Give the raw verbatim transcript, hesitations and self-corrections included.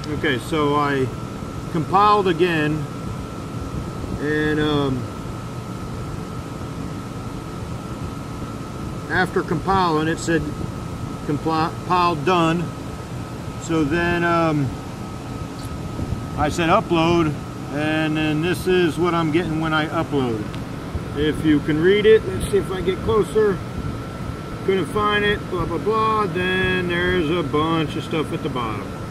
Okay, so I compiled again, and um, after compiling it said compiled done. So then um, I said upload, and then this is what I'm getting when I upload. If you can read it, let's see if I get closer. Couldn't find it, blah blah blah. Then there's a bunch of stuff at the bottom.